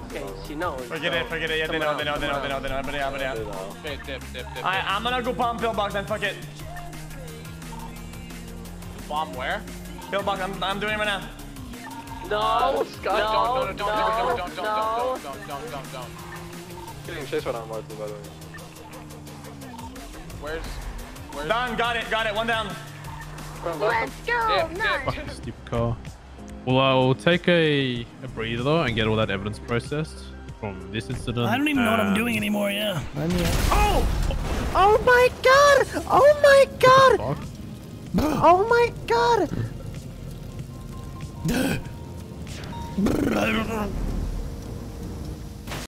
Okay, she knows. Forget it. Yeah, they know. But yeah. Okay, dip. I'm gonna go bomb pillbox then. Fuck it. Bomb where? Pillbox. I'm doing it right now. No, Don't. Getting chased right now, Martin, by the way. Where's? Done. Got it. One down. Let's go. Nice. Stupid car. Well, I'll take a breather though and get all that evidence processed from this incident. I don't even know what I'm doing anymore. Yeah. Oh! Oh my god! Oh my god! Fuck. Oh my god!